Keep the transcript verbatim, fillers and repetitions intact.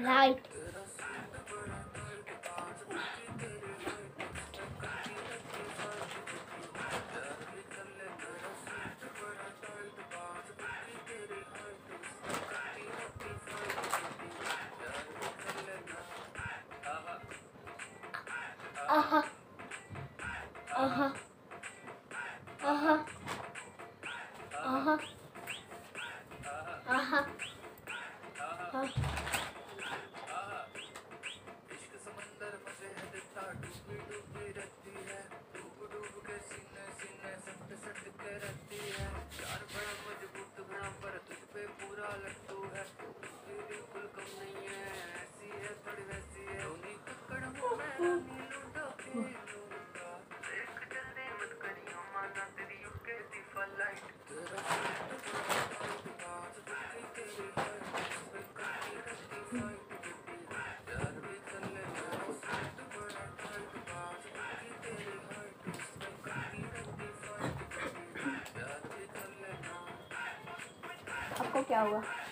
Right. आहा आहा आहा आहा आहा इश्क समंदर मजे है दिखता डूबी डूबी रहती है, डूब डूब के सीने सीने सट सट के रहती है। प्यार बड़ा मजबूत बड़ा पर तुझ पे पूरा लट्टू है, तू बिल्कुल कम नहीं है, ऐसी है थोड़ी वैसी है। धोनी कक्कड़ हूँ मैं रानी लूडो खेलूंगा, देख जल्दी मत करियो माना तेरी यूके दी फ्लाइट। तेरा फ्लाइट बड़ा टाइट बाज दुखी तेरी हाइट, इस पे करती रहती फाइट बेबी, प्यार भी कर ले मेरा फ्लाइट बड़ा टाइट बाज दुखी तेरी हाइट, इस पे करती रहती फाइट बेबी, प्यार भी कर लेना। आपको क्या हुआ?